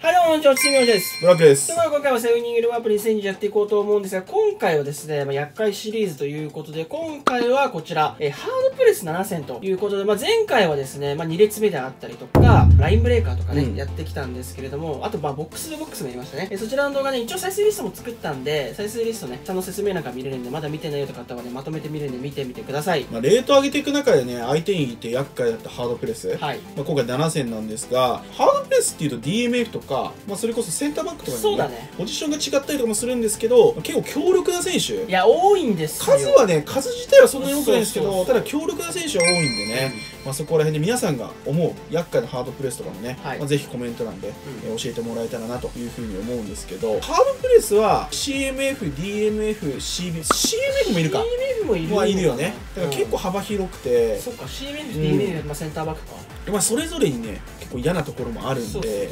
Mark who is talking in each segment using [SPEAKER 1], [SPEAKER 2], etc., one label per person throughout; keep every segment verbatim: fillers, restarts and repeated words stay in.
[SPEAKER 1] はい、どうも、こんにちは、チームヨシです。
[SPEAKER 2] ブラックです。
[SPEAKER 1] では、今回はセブンニングルワープにせんにじゅうやっていこうと思うんですが、今回はですね、まあ、厄介シリーズということで、今回はこちら、えハードプレスななせんということで、まあ、前回はですね、まあ、に列目であったりとか、ラインブレーカーとかね、うん、やってきたんですけれども、あと、まあ、ボックスでボックスもやりましたね。えそちらの動画ね、一応再生リストも作ったんで、再生リストね、ちゃんと説明なんか見れるんで、まだ見てないよという方はね、まとめて見れるんで見てみてください。
[SPEAKER 2] まあ、レート上げていく中でね、相手にいて厄介だったハードプレス、はい、まあ今回ななせんなんですが、ハードプレスっていうと ディーエムエフ とか、まあ、それこそセンターバックとかに、ね、
[SPEAKER 1] そうだね、ポ
[SPEAKER 2] ジションが違ったりとかもするんですけど、結構強力な選手、
[SPEAKER 1] いや多いんですよ。
[SPEAKER 2] 数はね、数自体はそんなに多くないんですけど、ただ強力な選手は多いんでね、うん、まあそこら辺で皆さんが思う厄介なハードプレスとかもね、はい、まあぜひコメント欄で、うん、え教えてもらえたらなというふうに思うんですけど、ハードプレスは シーエムエフ、ディーエムエフ、シービー、シーエムエフ もいるか。
[SPEAKER 1] シーエムエフ もいる、
[SPEAKER 2] まあいるよね。だから結構幅広くて、
[SPEAKER 1] うん、そうか シーエムエフ、ディーエムエフ、まあセンターバックか。
[SPEAKER 2] まあそれぞれにね、結構嫌なところもあるんで。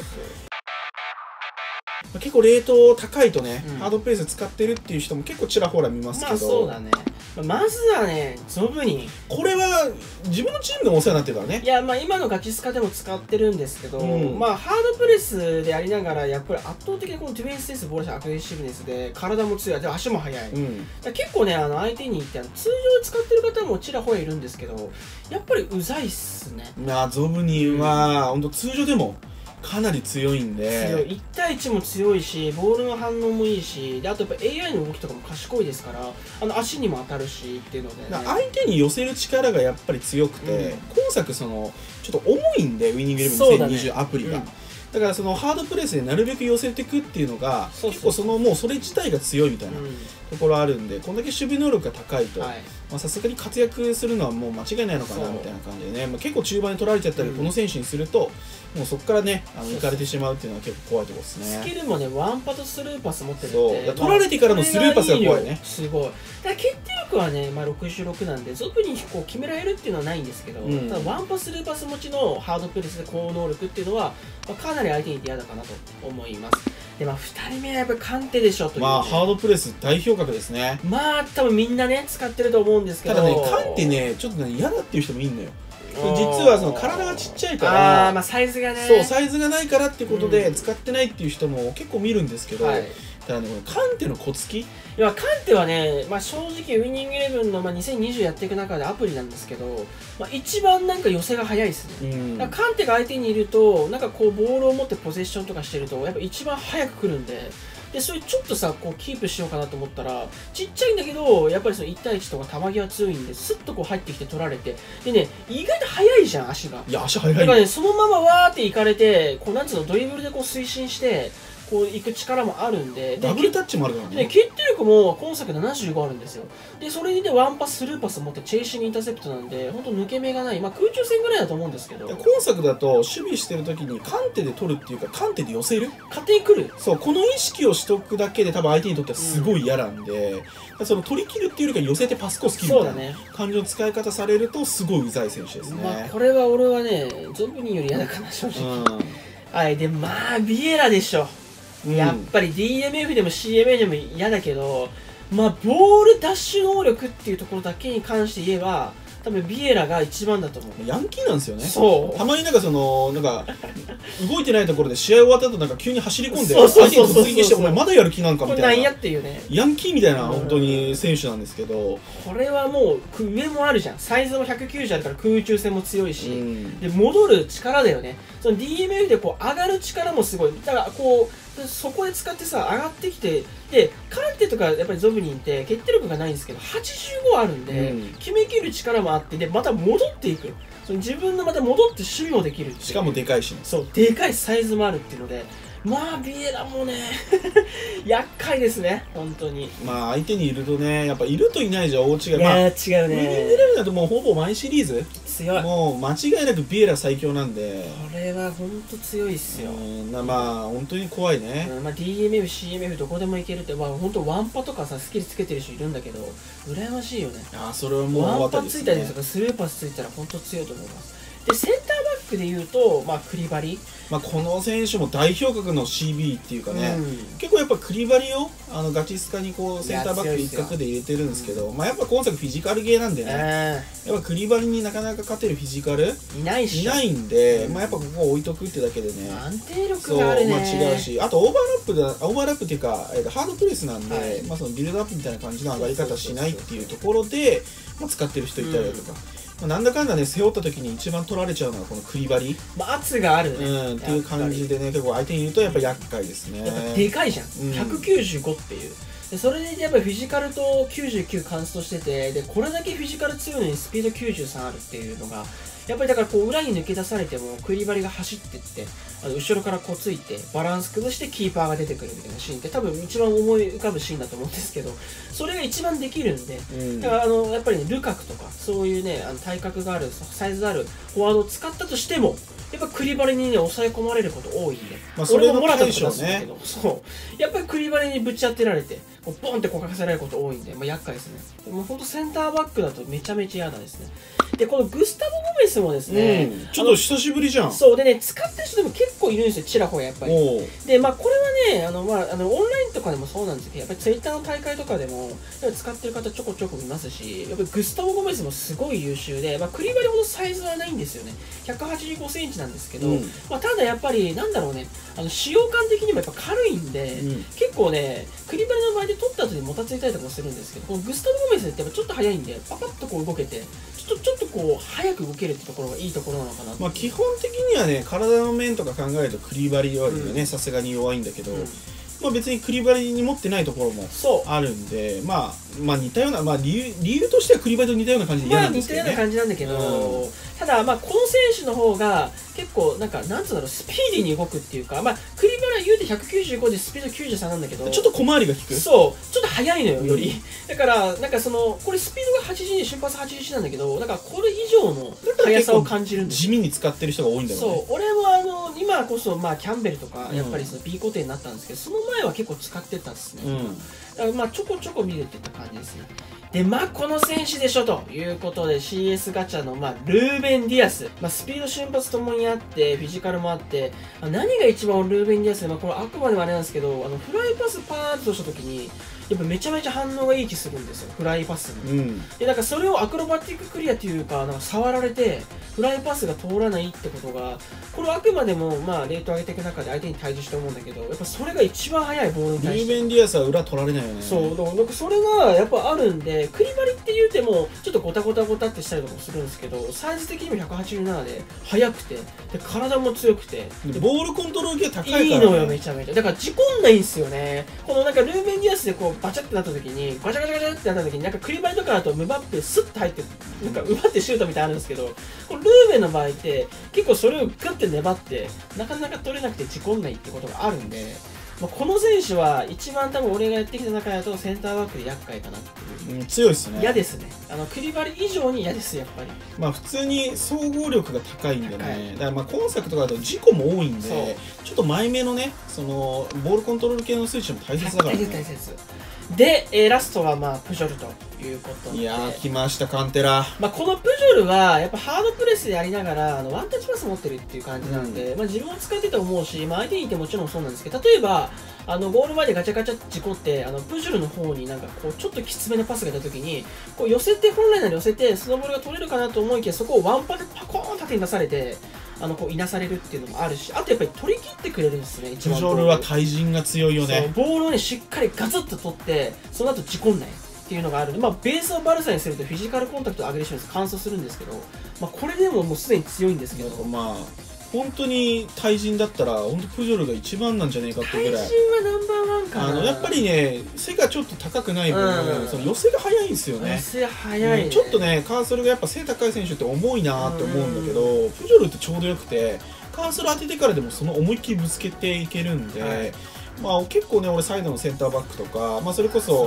[SPEAKER 2] 結構レート高いとね、うん、ハードプレス使ってるっていう人も結構ちらほら見ますけど、まあ
[SPEAKER 1] そうだね。まずはね、ゾブニン。
[SPEAKER 2] これは自分のチームでもお世話になってるからね。
[SPEAKER 1] いや、まあ今のガチスカでも使ってるんですけど、うん、まあハードプレスでありながら、やっぱり圧倒的にこのディフェンスセンス、ボールシャアグレッシブネスで、体も強い、で足も速い。うん、結構ね、あの相手にいって、通常使ってる方もちらほらいるんですけど、やっぱりうざいっすね。
[SPEAKER 2] まあゾブニンは、本当通常でも、かなり強いんで、
[SPEAKER 1] 強いいち対いちも強いし、ボールの反応もいいし、であとやっぱ エーアイ の動きとかも賢いですから、あの足にも当たるしっていうので、ね、
[SPEAKER 2] 相手に寄せる力がやっぱり強くて、うん、今作そのちょっと重いんで、ウィニングイレブンにせんにじゅうアプリが。だからそのハードプレスでなるべく寄せていくっていうのが結構そのもうそれ自体が強いみたいなところあるんで、こんだけ守備能力が高いとさすがに活躍するのはもう間違いないのかなみたいな感じでね、まあ、結構中盤に取られちゃったり、この選手にするともうそこからねあの行かれてしまうっていうのは結構怖いところですね。
[SPEAKER 1] スキルもねワンパとスルーパス持ってるんで、
[SPEAKER 2] 取られてからのスルーパスが怖いね。
[SPEAKER 1] すごい。だから決定力はね、まあ、ろくじゅうろくなんでゾブにこう決められるっていうのはないんですけど、うん、ただワンパスルーパス持ちのハードプレスで高能力っていうのは、まあ、かなり相手に嫌だかなと思います。でまあ、ふたりめはやっぱりカンテでしょという、ね、
[SPEAKER 2] まあハードプレス代表格ですね。
[SPEAKER 1] まあ多分みんなね使ってると思うんですけど、
[SPEAKER 2] ただねカンテねちょっとね嫌だっていう人もいるのよ。実はその体がちっちゃいから、
[SPEAKER 1] あ、まあ、サイズがね、
[SPEAKER 2] そうサイズがないからっていうことで使ってないっていう人も結構見るんですけど、はい、ただねカンテのコツキ、い
[SPEAKER 1] やカンテはね、まあ、正直ウィニングイレブンの、まあ、にせんにじゅうやっていく中でアプリなんですけど、まあ、一番なんか寄せが早いですね。うん、だからカンテが相手にいるとなんかこうボールを持ってポゼッションとかしてるとやっぱ一番早く来るんで。でそれちょっとさこうキープしようかなと思ったらちっちゃいんだけどやっぱりそのいち対いちとか球際強いんでスッとこう入ってきて取られて、でね意外と速いじゃん足が。
[SPEAKER 2] いや足速い。
[SPEAKER 1] だからねそのままわーっていかれてこうなんつうのドリブルでこう推進してこう行く力もあるんで、
[SPEAKER 2] ダブルタッチもあるからね。
[SPEAKER 1] 決定力も今作ななじゅうごあるんですよ。でそれでワンパススルーパス持ってチェイシングインターセプトなんで本当抜け目がない、まあ、空中戦ぐらいだと思うんですけど、
[SPEAKER 2] 今作だと守備してる時にカンテで取るっていうかカンテで寄せる、
[SPEAKER 1] 勝手に来る。
[SPEAKER 2] そうこの意識をしとくだけで多分相手にとってはすごい嫌なんで、うん、その取り切るっていうよりか寄せてパスコース切るみたいな感じの使い方されるとすごいうざい選手ですね。
[SPEAKER 1] まあこれは俺はねゾブニンより嫌だかな正直、うん、はいでまあビエラでしょ。やっぱり ディーエムエフ でも シーエムエフ でも嫌だけど、まあ、ボールダッシュ能力っていうところだけに関して言えば多分ビエラが一番だと思う。
[SPEAKER 2] ヤンキーなんですよね。
[SPEAKER 1] そう
[SPEAKER 2] たまになんかそのなんか動いてないところで試合終わった後なんか急に走り込んで相手に突撃してお前まだやる気なんかみたいな、
[SPEAKER 1] これなんやっていうね
[SPEAKER 2] ヤンキーみたいな本当に選手なんですけど、
[SPEAKER 1] これはもう上もあるじゃん。サイズもひゃくきゅうじゅうあるから空中戦も強いし、うん、で戻る力だよね。その ディーエムエフ でこう上がる力もすごい。だからこうそこで使ってさ上がってきて、でカンテとかやっぱりゾブニンって決定力がないんですけどはちじゅうごあるんで、うん、決めきる力もあって、でまた戻っていく、その自分のまた戻って守備もできる、
[SPEAKER 2] しかもでかいしね。
[SPEAKER 1] そうでかいサイズもあるっていうので、まあビエラもね厄介ですね本当に。
[SPEAKER 2] まあ相手にいるとねやっぱいるといないじゃ大違い。
[SPEAKER 1] いや、まあ、違うね。ウィ
[SPEAKER 2] ニングイレブンだともうほぼ毎シリーズ
[SPEAKER 1] 強い。
[SPEAKER 2] もう間違いなくビエラ最強なんで、
[SPEAKER 1] これは本当強いっすよ。
[SPEAKER 2] うんまあ本当に怖いね。
[SPEAKER 1] うん、まあ ディーエムエフ、シーエムエフ どこでもいけるって、まあ本当ワンパとかさスキルつけてる人いるんだけど羨ましいよね。
[SPEAKER 2] あそれはもう
[SPEAKER 1] ワンパついたりとかスルーパスついたら本当強いと思います。 でセンターバックでいうと、まあ、クリバリ、
[SPEAKER 2] まあ、この選手も代表格の シービー っていうかね、うん、結構やっぱクリバリをあのガチスカにこうセンターバック一角で入れてるんですけど、まあ、やっぱ今作フィジカルゲーなんでね、えー、やっぱクリバリになかなか勝てるフィジカル
[SPEAKER 1] いないし
[SPEAKER 2] いないんで、まあ、やっぱここ置いとくってだけでね
[SPEAKER 1] 安定力があるね、
[SPEAKER 2] そう、まあ、違うし、あとオーバーラップだオーバーラップっていうか、えー、ハードプレスなんで、はい、まあ、そのビルドアップみたいな感じの上がり方しないっていうところで、まあ、使ってる人いたりだとか、うん、なんだかんだね背負った時に一番取られちゃうのはこのクリバリ、
[SPEAKER 1] まあ、圧があるね、
[SPEAKER 2] うん、っていう感じでね結構相手にいるとやっぱ厄介ですね。
[SPEAKER 1] やっぱでかいじゃん、うん、ひゃくきゅうじゅうごっていうでそれでやっぱりフィジカルときゅうじゅうきゅうカンストしててでこれだけフィジカル強いのにスピードきゅうじゅうさんあるっていうのがやっぱりだからこう裏に抜け出されてもクリバリが走ってってあの後ろからこうついてバランス崩してキーパーが出てくるみたいなシーンって多分一番思い浮かぶシーンだと思うんですけどそれが一番できるんで、うん、だからあのやっぱりねルカクとかそういうねあの体格があるサイズあるフォワードを使ったとしてもやっぱクリバリにね抑え込まれること多いんで、まあ、それもモラタとか出すんだけど、ね、そうやっぱりクリバリにぶち当てられてこうボンってこかせられること多いんで、まあ、厄介ですね。もうほんとセンターバックだとめちゃめちゃ嫌なんですね。でこのグスタボ・ゴメスもですね、
[SPEAKER 2] うん、ちょっと久しぶりじゃん。
[SPEAKER 1] そうでね使ってる人でも結構いるんですよちらほらやっぱり。でまあこれはねあの、まあ、あのオンラインとかでもそうなんですけどやっぱりツイッターの大会とかでも使ってる方ちょこちょこ見ますしやっぱりグスタボ・ゴメスもすごい優秀で、まあ、クリバリほどサイズはないんですよねひゃくはちじゅうごセンチなんですけど、うん、まあ、ただやっぱりなんだろうねあの使用感的にもやっぱ軽いんで、うん、結構ねクリバリの場合で取った後にもたついたりとかもするんですけどこのグスタボ・ゴメスってやっぱちょっと速いんでパパッとこう動けてちょっとちょっとこう早く動けるってところがいいところなのかな。
[SPEAKER 2] まあ基本的にはね体の面とか考えるとクリバリよりはねさすがに弱いんだけど、うん、まあ別にクリバリに持ってないところもあるんで、まあまあ似たようなまあ理由理由としてはクリバリと似たような感じで嫌なんですけどね。
[SPEAKER 1] まあ似たような感じなんだけど、うん、ただまあこの選手の方が結構なんかなんつうんだろうスピーディーに動くっていうかまあクリバリは言うてひゃくきゅうじゅうごでスピードきゅうじゅうさんなんだけど
[SPEAKER 2] ちょっと小回りが利く。
[SPEAKER 1] そうちょっと速いのよより、うん、だからなんかそのこれスピードがはちじゅうに瞬発はちじゅういちなんだけどなんかこれ以上の速さを感じるんです
[SPEAKER 2] よ。地味に使ってる人が多いんだろうね。
[SPEAKER 1] そう俺もあの今こそまあキャンベルとかやっぱりその B 固定になったんですけどその前は結構使ってたんですね、うん、だからまあちょこちょこ見れてた感じですね。でまあこの選手でしょということで シーエス ガチャの、まあ、ルーベン・ディアス、まあ、スピード瞬発ともにあってフィジカルもあって何が一番ルーベン・ディアスで、まあ、これあくまでもあれなんですけどあのフライパスパーンとした時にやっぱめちゃめちゃ反応がいい気するんですよフライパスに、うん、でなんかそれをアクロバティッククリアというかなんか触られてフライパスが通らないってことがこれはあくまでもまあレート上げていく中で相手に対峙して思うんだけどやっぱそれが一番速いボールに対して
[SPEAKER 2] ルーベン・ディアスは裏取られないよね。
[SPEAKER 1] そうだからなんかそれがやっぱあるんでクリバリって言うてもちょっとゴタゴタゴタってしたりとかもするんですけどサイズ的にもひゃくはちじゅうななで速くてで体も強くて
[SPEAKER 2] でボールコントロールが高いから、ね、
[SPEAKER 1] いいのよめちゃめちゃだから事故んないんですよね。このなんかルーベン・ディアスでこうバチャってなった時にガチャガチャガチャってなった時になんかクリバリとかだとムバッペスッと入ってなんか奪ってシュートみたいなのあるんですけどこのルーベンの場合って結構それをグッて粘ってなかなか取れなくて事故んないってことがあるんで、まあ、この選手は一番多分俺がやってきた中だとセンターバックで厄介かなっていう、
[SPEAKER 2] うん、強いですね。
[SPEAKER 1] 嫌ですねあのクリバリ以上に嫌ですやっぱり。
[SPEAKER 2] まあ普通に総合力が高いんでねだからまあ今作とかだと事故も多いんでちょっと前目のねそのボールコントロール系の数値も大切だからね。
[SPEAKER 1] 大切大切で、えー、ラストはまあプジョルということで
[SPEAKER 2] いやー来ましたカンテラ、
[SPEAKER 1] まあ、このプジョルはやっぱハードプレスでやりながらあのワンタッチパス持ってるっていう感じなんで、うんまあ、自分も使ってて思うし、まあ、相手にいてもちろんそうなんですけど例えばあのゴール前でガチャガチャって事故ってあのプジョルの方になんかこうちょっときつめのパスが出た時にこう寄せて本来なら寄せてそのボールが取れるかなと思いきやそこをワンパでパコーン縦に出されてあのこういなされるっていうのもあるしあとやっぱり取り切ってくれるんですね一番。
[SPEAKER 2] プジョルは対人が強いよね。
[SPEAKER 1] ボールをねしっかりガツッと取ってその後事故んないっていうのがあるんで、まあ、ベースをバルサにするとフィジカルコンタクトとアグレッションで乾燥するんですけど、まあ、これでももうすでに強いんですけど
[SPEAKER 2] まあ本当に対人だったら本当プジョルが一番なんじゃねえかってぐらい
[SPEAKER 1] 対人はナンバーワンかな。
[SPEAKER 2] あのやっぱりね背がちょっと高くない分、うん、その寄せが速いんですよね。
[SPEAKER 1] 寄せ速い、ね
[SPEAKER 2] うん、ちょっとねカーソルがやっぱ背高い選手って重いなって思うんだけど、うん、プジョルってちょうどよくてカーソル当ててからでもその思いっきりぶつけていけるんで、はいまあ、結構ね俺サイドのセンターバックとか、まあ、それこそ、ね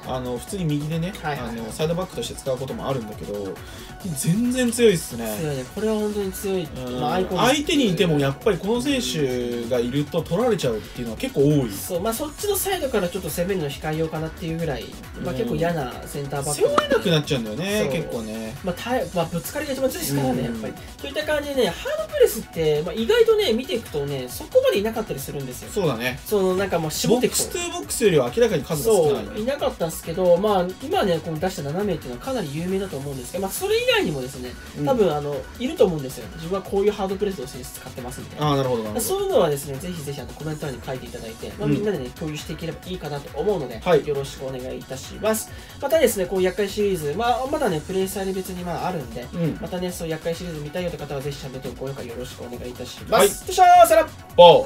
[SPEAKER 2] あの普通に右でね、
[SPEAKER 1] はいはいはい、
[SPEAKER 2] あのサイドバックとして使うこともあるんだけど、全然強いっすね。
[SPEAKER 1] 強いね、これは本当に強い、
[SPEAKER 2] まあ、アイコン相手にいてもやっぱりこの選手がいると取られちゃうっていうのは結構多い。
[SPEAKER 1] そう、まあ、そっちのサイドからちょっと攻めるの控えようかなっていうぐらい、まあ、結構嫌なセンターバック、
[SPEAKER 2] 背負えなくなっちゃうんだよね、結構ね。
[SPEAKER 1] まあたまあ、ぶつかりが一番強いですからね、やっぱり。といった感じでね、ハードプレスって、まあ、意外とね、見ていくとね、そこまでいなかったりするんですよ。
[SPEAKER 2] そうだね。
[SPEAKER 1] そのなんかもう絞っていくと。
[SPEAKER 2] ボックストゥーボックスよりは明らかに数が少ない。
[SPEAKER 1] そう、いなかったんですけど、まあ、今ね、この出したななめいっていうのはかなり有名だと思うんですけど、まあ、それ以外にもですね、多分、あの、いると思うんですよ。自分はこういうハードプレスの選手使ってますみたいな。
[SPEAKER 2] ああ、なるほど、なるほど。
[SPEAKER 1] そういうのはですね、ぜひぜひあのコメント欄に書いていただいて、まあ、みんなでね、共有していければいいかなと思うので、
[SPEAKER 2] はい、
[SPEAKER 1] よろしくお願いいたします。またですね、こういう厄介シリーズ、まあ、まだね、プレイスタイル別にまああるんで、うん、またね、そういう厄介シリーズ見たいよという方は、ぜひチャンネル登録、高評価よろしくお願いいたします。はい、よっしゃー、さらっ